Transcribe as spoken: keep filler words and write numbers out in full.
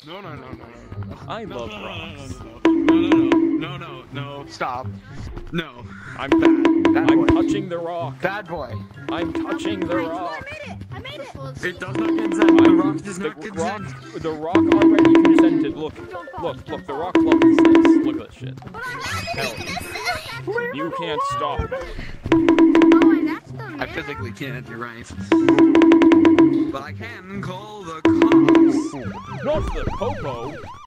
No, no, no, no, no, no. I no, love no, rocks. No, no, no, no, no, no, no, stop. No. I'm bad. Bad I'm boy. touching the rock. Bad boy. I'm touching the Oh, rock. I made it! I made it! It does not consent. The rock does not The consent. rock, the rock already consented. Look, look, look. The rock loves this. Look at this shit. Hell, you can't stop me. Oh, that's the I physically can't. You're right. But I can call the cops. Not the popo.